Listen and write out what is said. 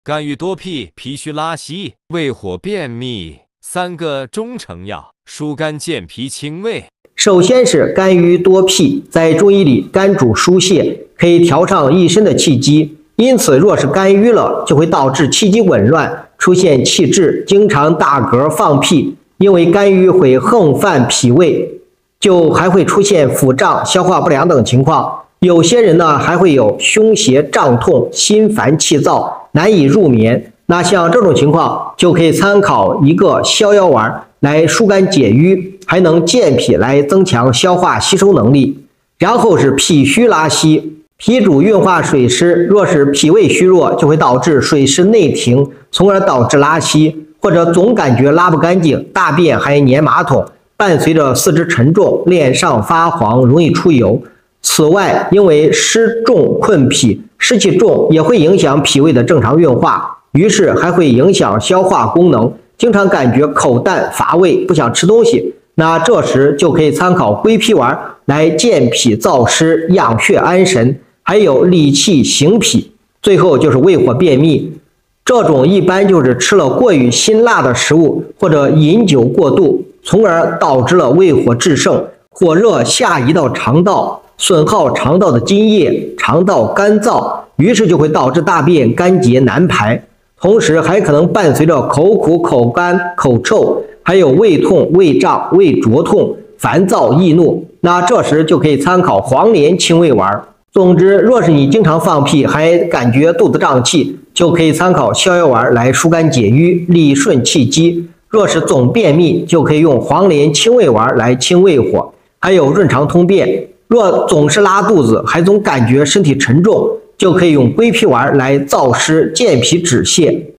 肝郁多脾，脾虚拉稀，胃火便秘，3个中成药，疏肝健脾清胃。 首先是肝郁多脾，在中医里，肝主疏泄，可以调畅一身的气机。因此，若是肝郁了，就会导致气机紊乱，出现气滞，经常打嗝放屁。因为肝郁会横犯脾胃，就还会出现腹胀、消化不良等情况。有些人呢，还会有胸胁胀痛、心烦气躁、难以入眠。那像这种情况，就可以参考一个逍遥丸来疏肝解郁，还能健脾来增强消化吸收能力。然后是脾虚拉稀，脾主运化水湿，若是脾胃虚弱，就会导致水湿内停，从而导致拉稀，或者总感觉拉不干净，大便还粘马桶，伴随着四肢沉重、脸上发黄、容易出油。此外，因为湿重困脾，湿气重也会影响脾胃的正常运化，于是还会影响消化功能，经常感觉口淡乏味，不想吃东西。那这时就可以参考归脾丸来健脾燥湿、养血安神，还有理气行脾。最后就是胃火便秘，这种一般就是吃了过于辛辣的食物，或者饮酒过度，从而导致了胃火炽盛，火热下移到肠道，损耗肠道的津液，肠道干燥，于是就会导致大便干结难排，同时还可能伴随着口苦、口干、口臭，还有胃痛、胃胀、胃灼痛、烦躁易怒。那这时就可以参考黄连清胃丸。总之，若是你经常放屁还感觉肚子胀气，就可以参考逍遥丸来疏肝解郁、理顺气机。若是总便秘，就可以用黄连清胃丸来清胃火，还有润肠通便。若总是拉肚子，还总感觉身体沉重，就可以用归脾丸来燥湿健脾止泻。